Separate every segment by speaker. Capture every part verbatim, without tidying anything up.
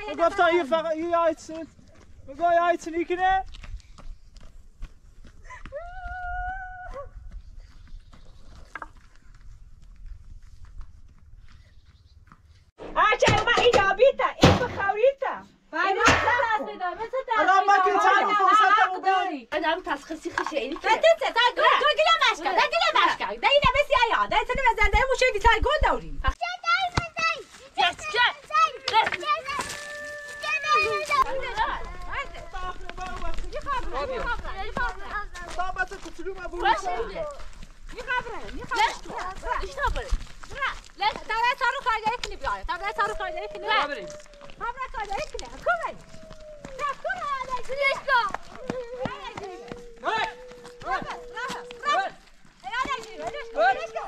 Speaker 1: گفتم یه فقط یه آیتسن بگو یه آیتسنی کنه
Speaker 2: آچه ما اینجا بیتا این بخوریتا
Speaker 3: باید دست بدار مثل دست
Speaker 1: الان ما که چند فرصت رو داری
Speaker 3: آدم تسخیصی خشه اینی که
Speaker 2: تا تا گل گل مشکا دا گل مشکا دا اینا بسی آیا دا سن مزنده موشه دی تا گل داری
Speaker 1: بابت کوچولو ما بود
Speaker 2: لا تعالى صاروا كايدك اللي بيعرف تعالى صاروا كايدك اللي بيعرف تعالى كايدك اللي كمل لا كل هذا ليش لا هاي راح راح راح يا ليش ليش ليش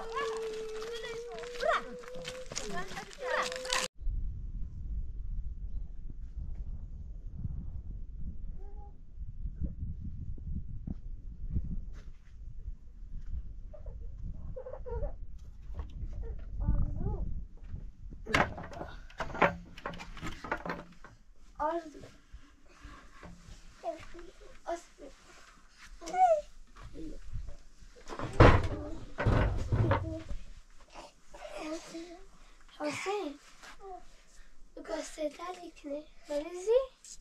Speaker 4: حسین گسته کنه مریضی؟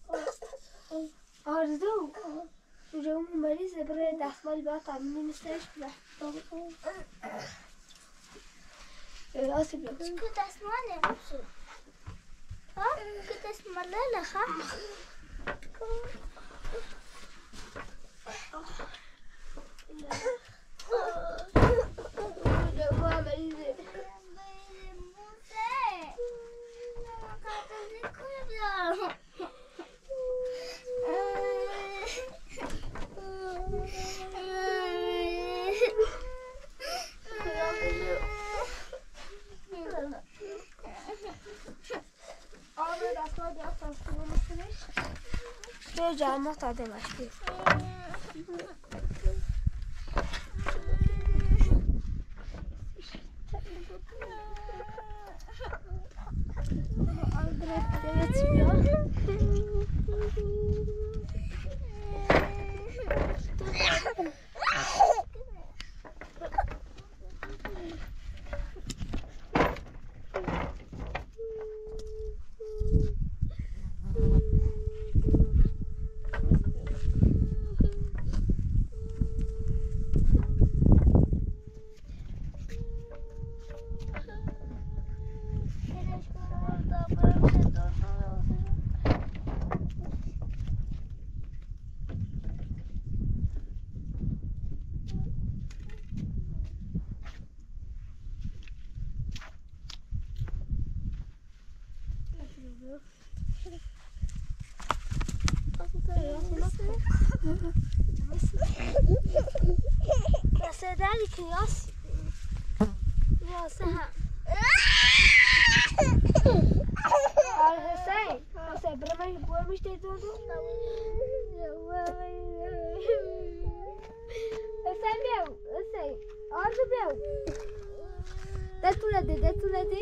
Speaker 4: آرزو جمعون مریضه برای دستمال باید تامینی مثلش بله آسیب لگو
Speaker 5: که دستماله ها؟ که دستماله لخه
Speaker 4: جمعون مریضه به جمع تادمش بید Sedeli kıyas. Yasa. Al Hüseyin. Hüseyin bırakmayı boymuş dedi onu. Hüseyin bev. Hüseyin. Arzu bev. Detule de detule de.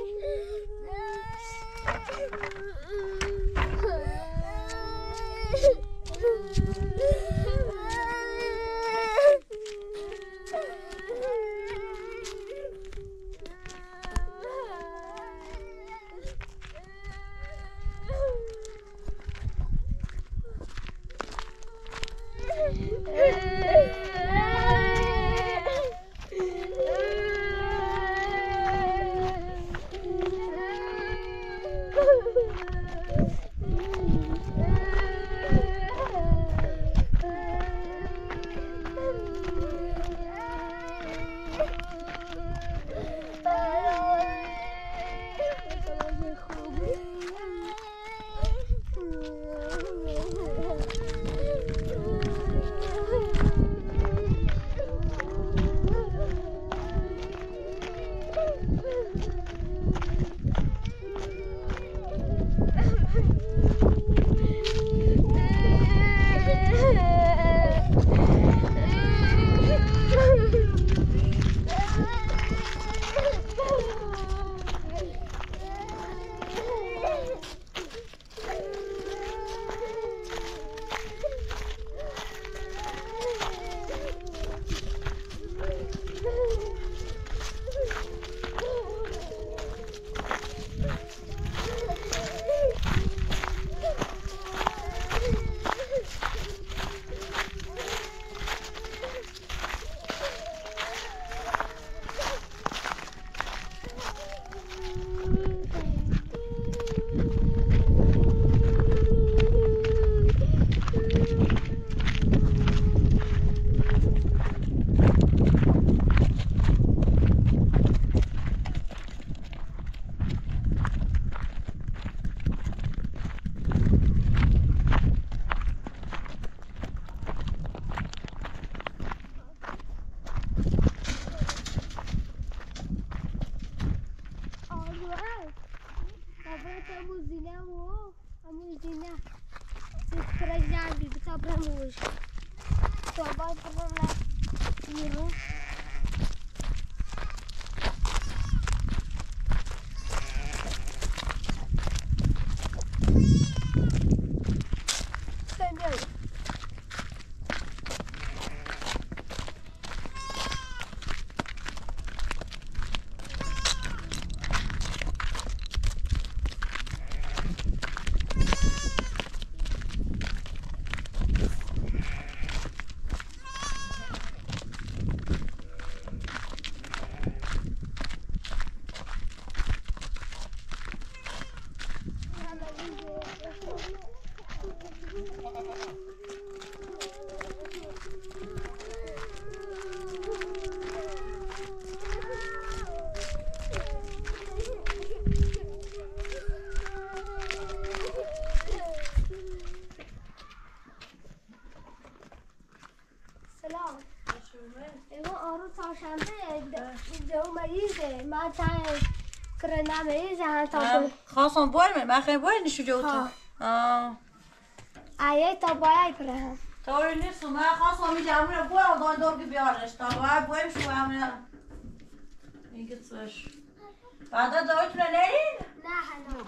Speaker 6: خواستم باید من خیلی باید نشو جوتا
Speaker 4: آیه تا باید برهم
Speaker 6: طوری نیست من خواستم می جمعه رو باید دان دور که بیارش تا باید باید شو همه میگه توش بعدا دایتونه نرین؟
Speaker 4: نه هنو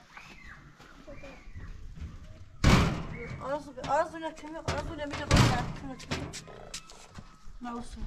Speaker 6: آرزو بی آرزو نکمی آرزو نمیده باید نوسو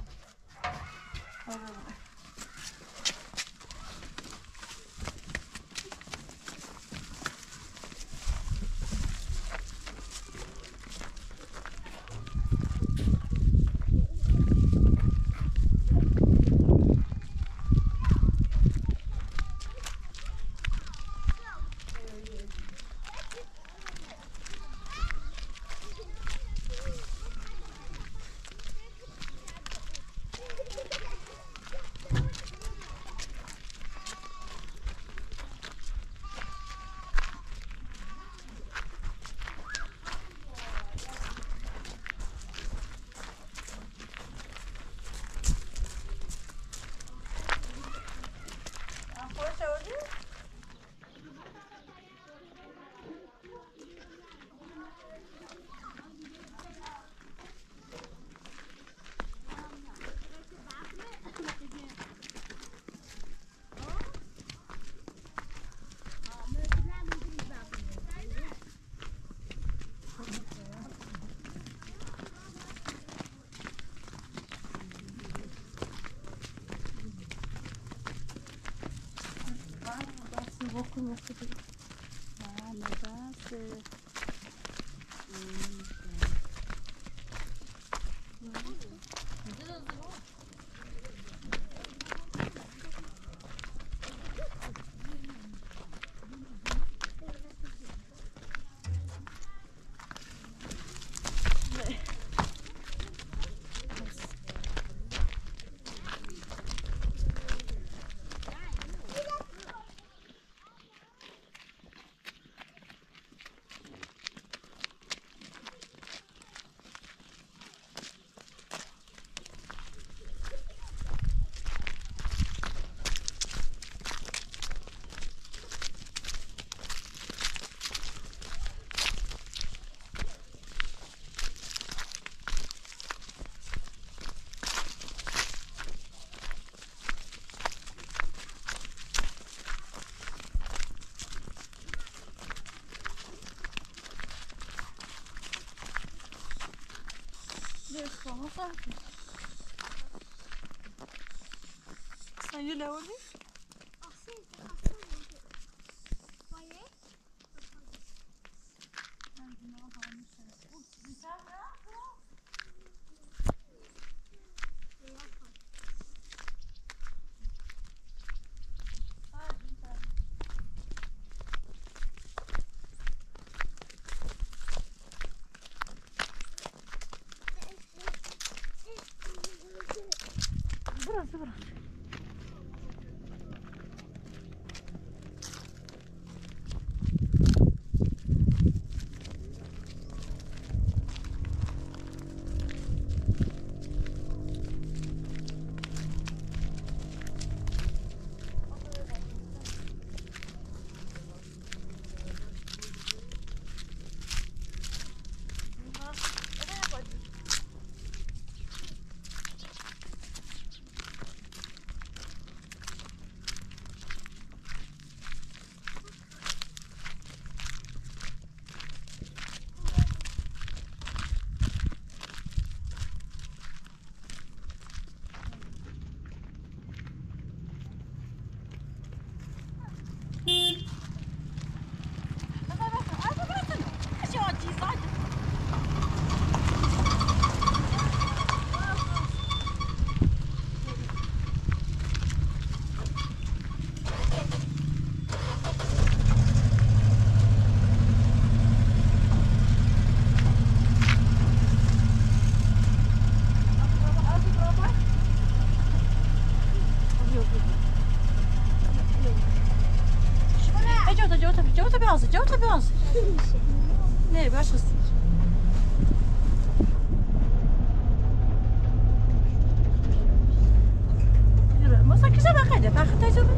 Speaker 6: Sen ju lovlig? Burası burası. چه تو بیانس؟ نه باش است. مثلا کجا بقیده؟ فقط تجربه؟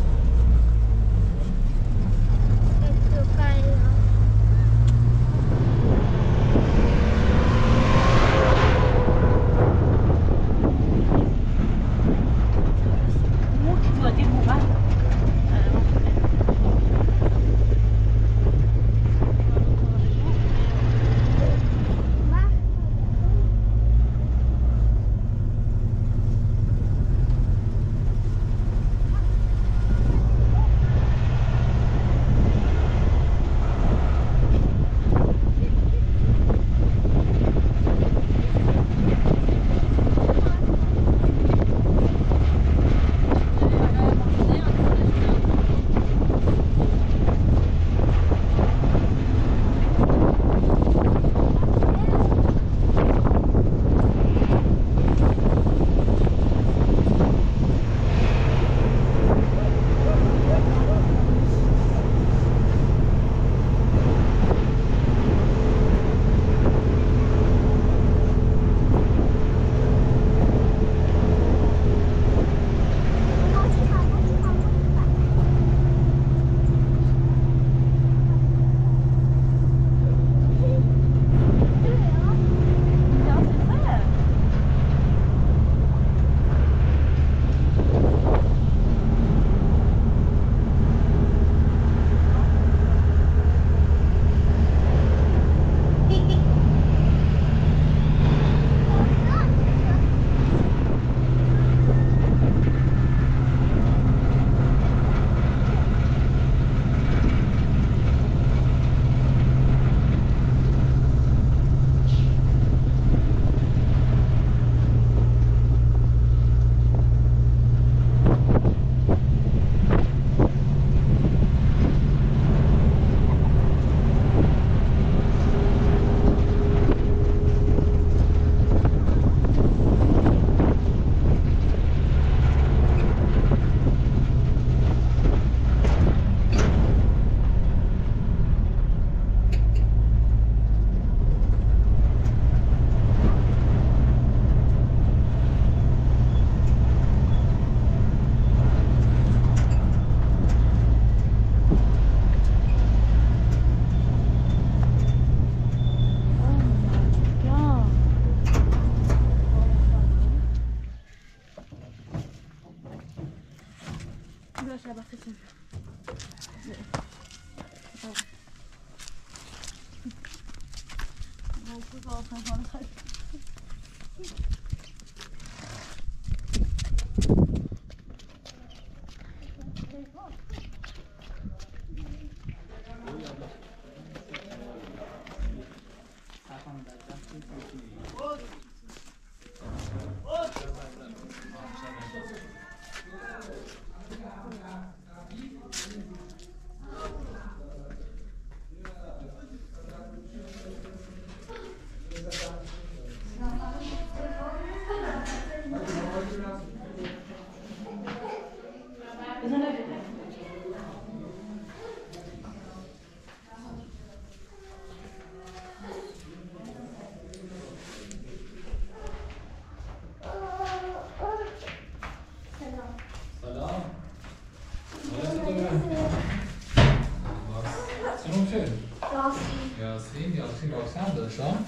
Speaker 7: یاسین یاسین راکسن داشتم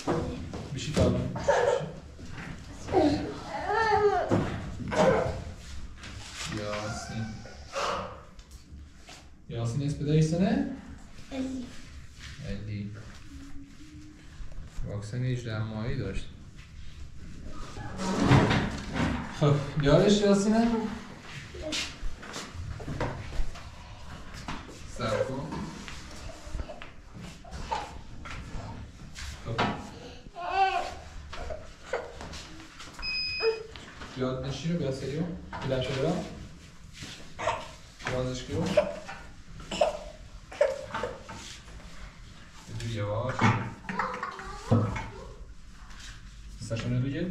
Speaker 7: بیشی کارم یاسین یاسین اسم پدر ایستانه؟
Speaker 5: الی
Speaker 7: الی واکسن هجده ماهی داشت. خب یادش یاسینه؟ سر کن. یاد نشی رو بیا سریو بیدر شده را بازش کیو بدون یواش سشونه دوگه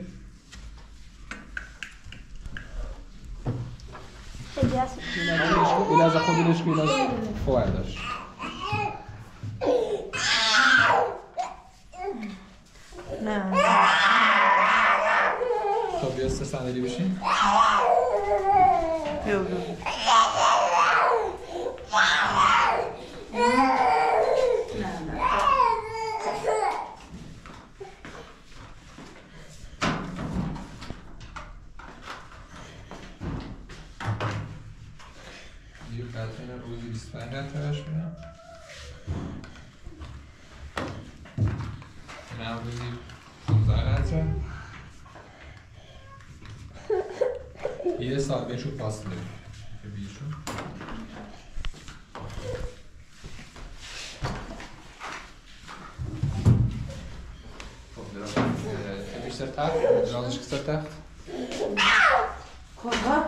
Speaker 4: خیلی هست
Speaker 7: ایل از خودی داشت که ایل از خواه داشت
Speaker 6: نه
Speaker 7: خب بیا سه صندلی بشین.
Speaker 6: بیا بیا
Speaker 7: یه قطعه روزی بیست و پنج رتبهش میدم. این هم روزی پانزده رتبه. یه سال بهشون فاصله که بیشون. خب درام بیشتر تخت؟ درامش کسر تخت؟
Speaker 6: کجا؟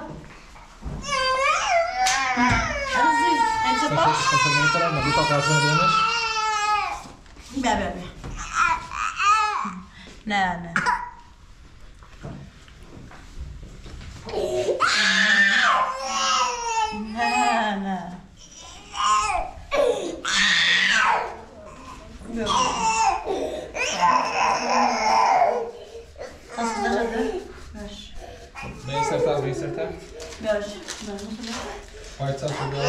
Speaker 6: عزیز انتباه
Speaker 7: خسر نمیترم نبود تا قرصه ندیمش؟
Speaker 6: بیا بیا بیا نه نه نه نه Nasıl dışarıda? Ver.
Speaker 7: Ne istersen ne istersen?
Speaker 6: Ver.
Speaker 7: White sauce burada.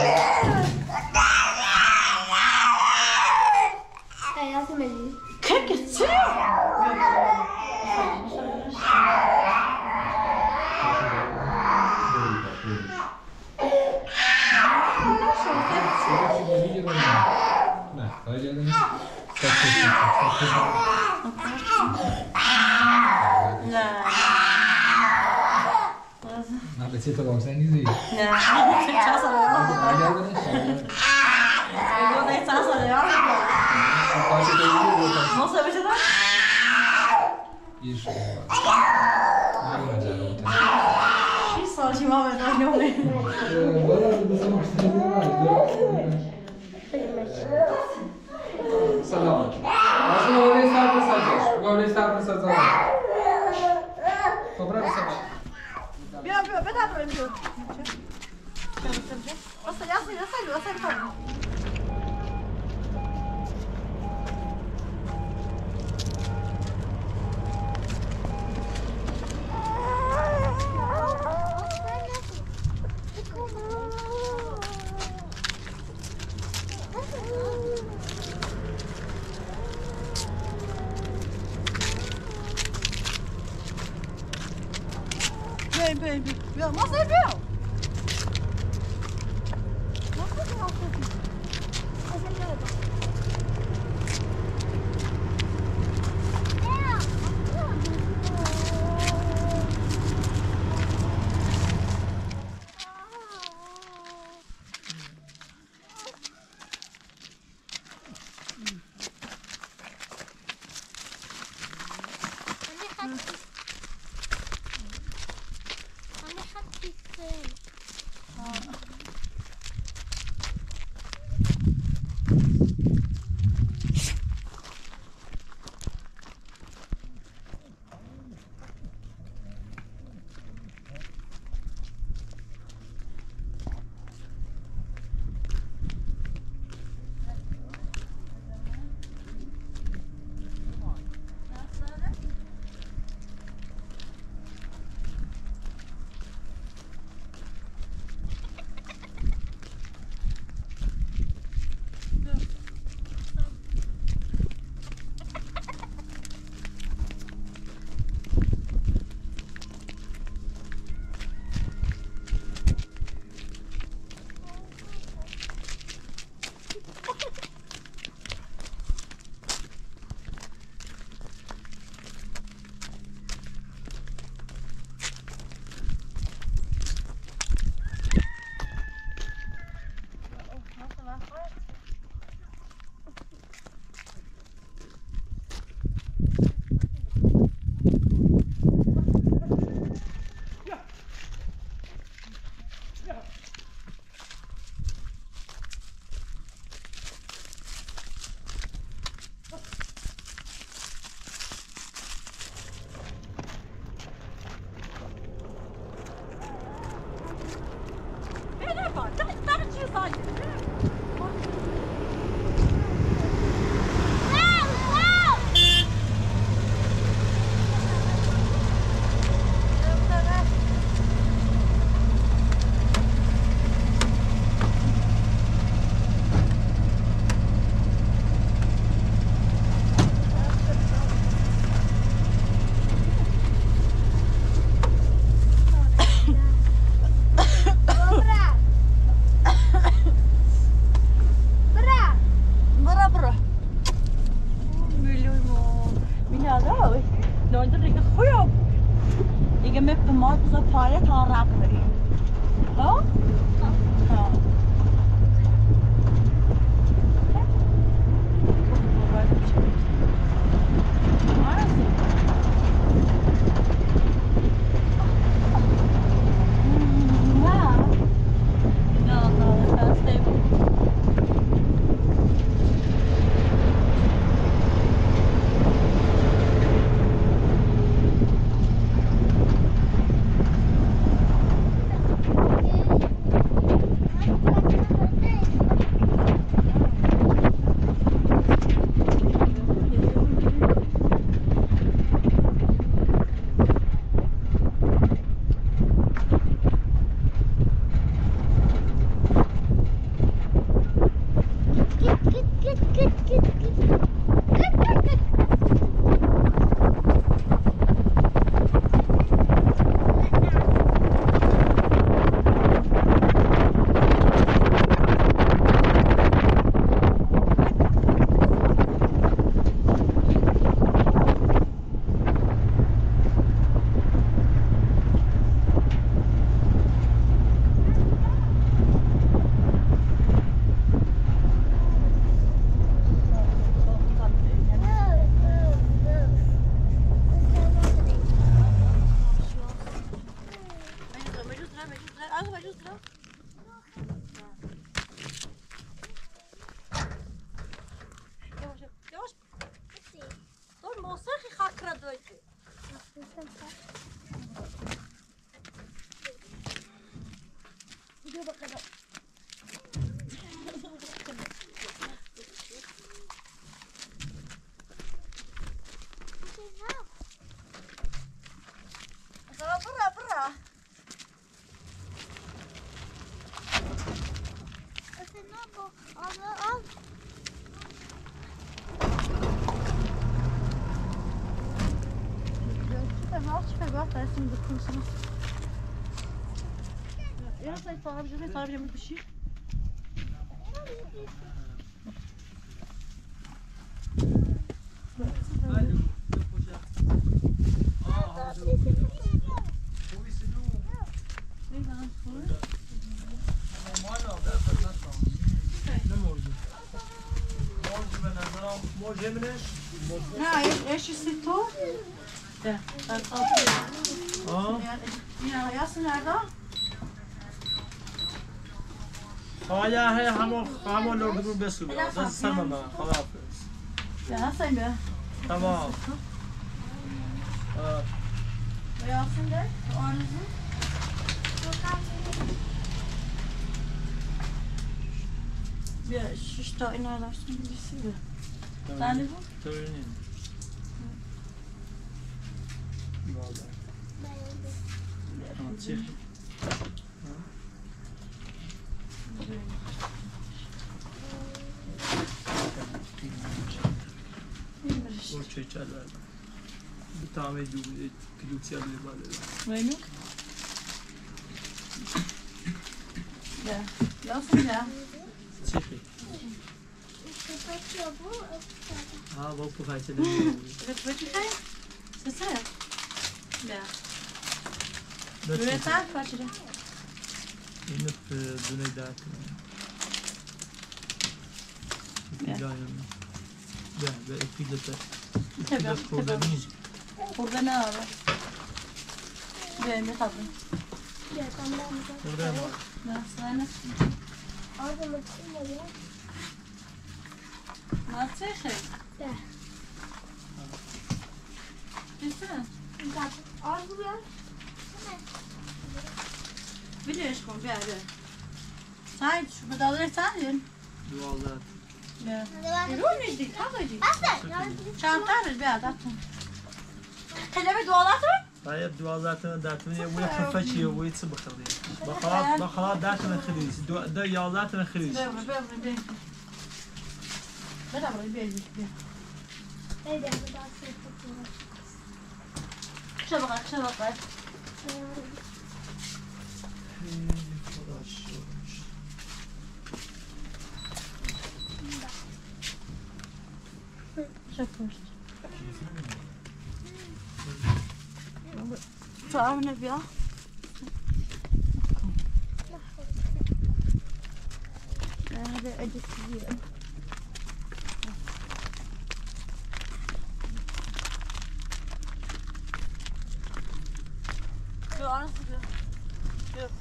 Speaker 4: Hayatım eli.
Speaker 6: Kalk gitsin.
Speaker 7: Ne? Daha geldiniz.
Speaker 6: Ne?
Speaker 7: Ne beter olsan gidiyor.
Speaker 6: Ne? Çok sarıyor.
Speaker 7: Daha geldiniz.
Speaker 6: Bu da çok sarıyor.
Speaker 7: Kaç yıl oldu?
Speaker 6: Nasıl bir şey var?
Speaker 7: Bir şey var. Ne olacak?
Speaker 6: Bir saçma bir tane oluyor.
Speaker 7: Bana da sormuştunuz var. Selam. Aslında oraya sarfı satacağız. Oraya sarfı satacağız. Toprak satacağız.
Speaker 6: Bir an bir an bedava veriyorum. Nasıl yazıyor? Nasıl? Nasıl bir tane? Bem, bem, bem. Nasıl yapıyor? Nasıl yapıyor? داره نوید دیگه خوب دیگه میپه ما بزا پایه تا رق بریم ها؟ ها Ja, das ist Farbe, das ist Farbe, mit Beschir. نه ايش الستور؟ ده اه يا ياسين هذا
Speaker 1: خواهی همون همون لردو بسوی از سمم خلاص
Speaker 6: يا حسين ده
Speaker 1: تمام
Speaker 6: ياسين ده آرزو بیا شش تا اینا داشتیم بسیده تانی بود؟
Speaker 1: تورینیم چی؟ Bu çekerler. Bir tane kilitli böyle.
Speaker 6: Wenu? Ya, Yasin ya.
Speaker 1: Çifi. Ha, bu bu kaçtı.
Speaker 6: Evet, bu çifi. Sese. Ya. Böyle tak kaçırı.
Speaker 1: İnip döney dağıtın. Ya. Ya, ve ekilete.
Speaker 6: Tabii.
Speaker 1: Burada değil.
Speaker 6: Burada ne var? Böyle tabii.
Speaker 1: Burada ne var?
Speaker 6: Nasıl ne? Nasıl şey?
Speaker 4: De.
Speaker 6: Desene.
Speaker 4: Arzu ya.
Speaker 6: Biliyorsun bir yerde. Sen şu bedaları sen yiyin.
Speaker 1: Dualar.
Speaker 6: Ya. Yürü değil, tabii değil. Çantarız bir adam. Hele bir dualar mı?
Speaker 1: Hayır dualarını dağıtın ya bu kafaçıyor bu içi bakalım. Bakalım bakalım dağıtın خليج da yağlarını خليج.
Speaker 6: Böyle böyle böyle. Beraber bir bir.
Speaker 4: Neydi bu da sıkıntı.
Speaker 6: Kışa bak, kışa bak. Kışa koş. تو همونه بیا هذا عدة كبيرة شو أنا شوف شوف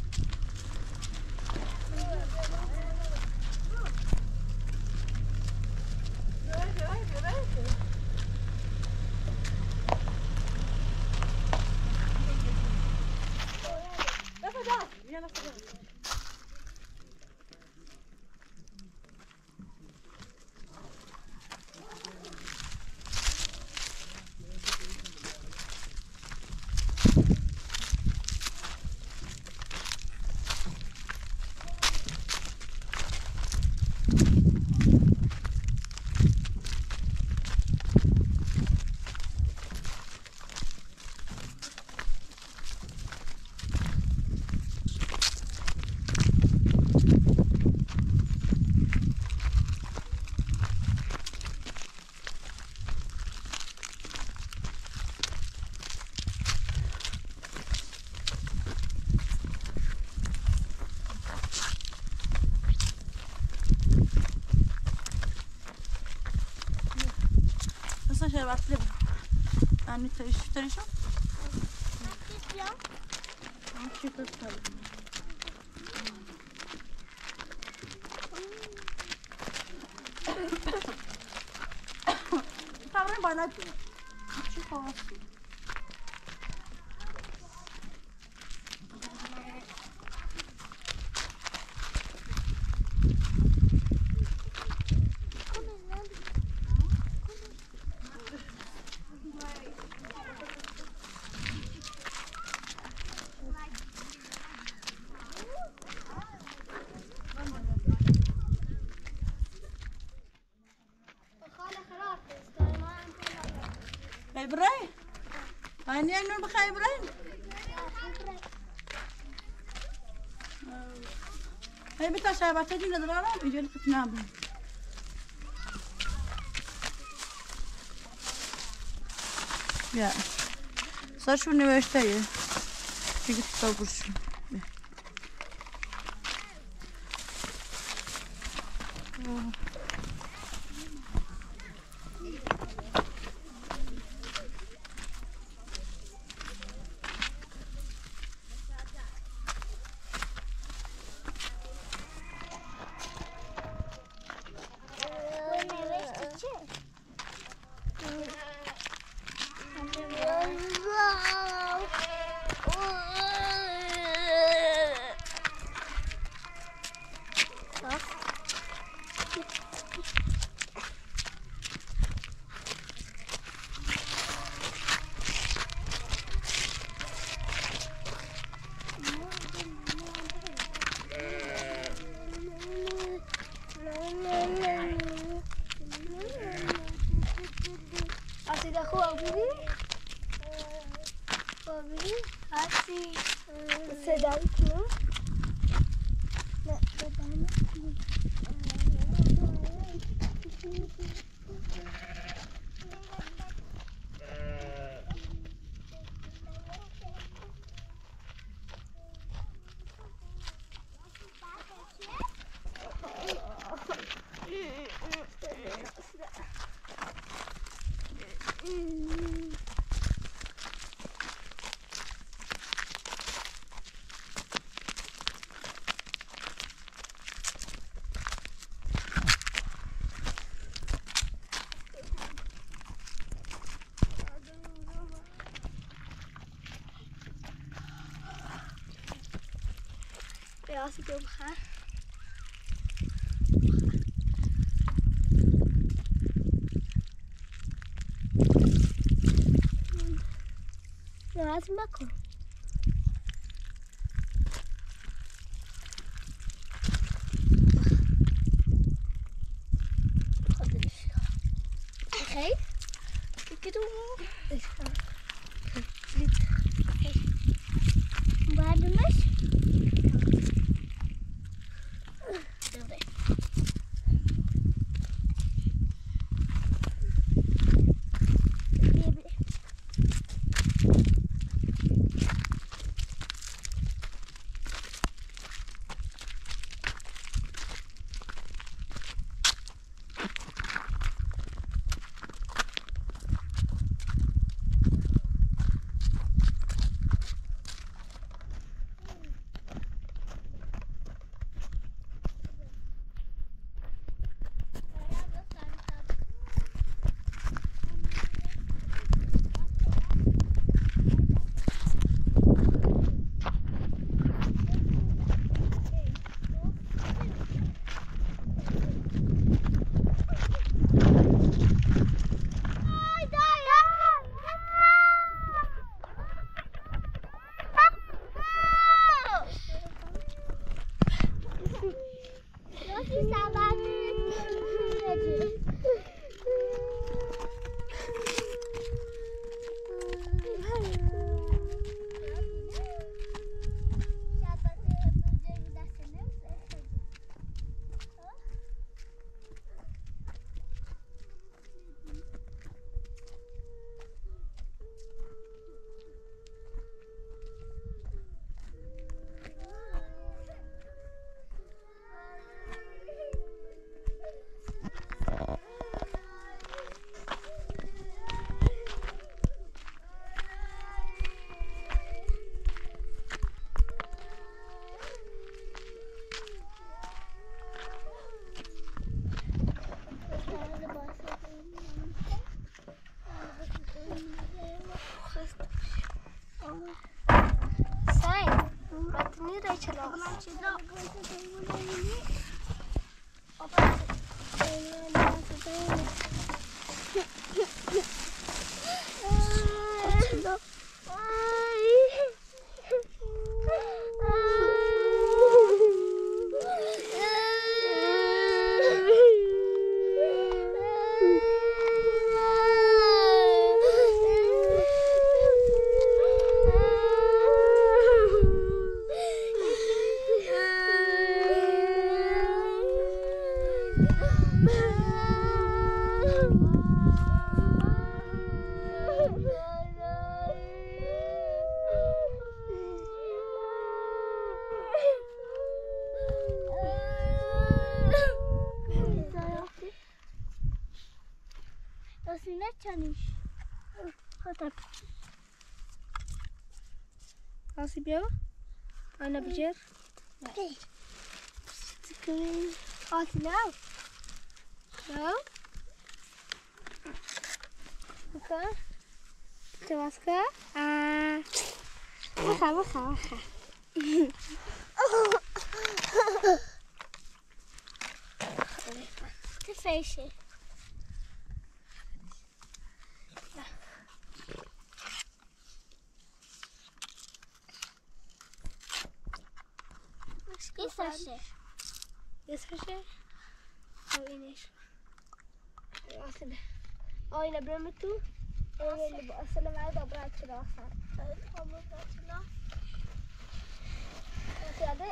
Speaker 6: شربت لب ani تریش تریشو چی کار خبرم بالا چی خواهد إبراهيم هاني أنا بخاي إبراهيم هاي بتاع شابات تجي لدرارة يجي لك تنام يا صار شو نوشتي تيجي تطور شو
Speaker 5: als ik open ga. Ja, het is makkelijk. Oké. Ik doe het. Dit. Waar de mes? Sai, batni rai chalo. Sine çaniş. Hadi. Nasıl bir o? Ana bicer. Sıkıntı. Hadi now. Now. Bakın. Cevaska. Ah. Baka baka baka. Tefeşi. Yesarşı. Yesarşı. Oynaş. Aslında. Oyna bremtu. Oyna aslında var da bırak da asar. Tamam bırakla. Hadi.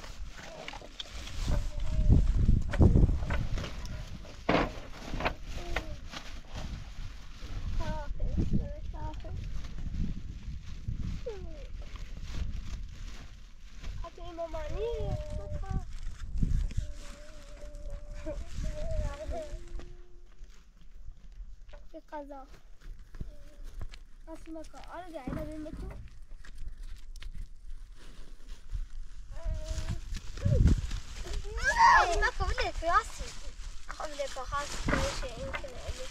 Speaker 5: Mamani. Bir kaza. Aslında ka, arada ayna bir metu. Ay, ma kabul fiyasi. Kabul fahas şey yumkin öyle.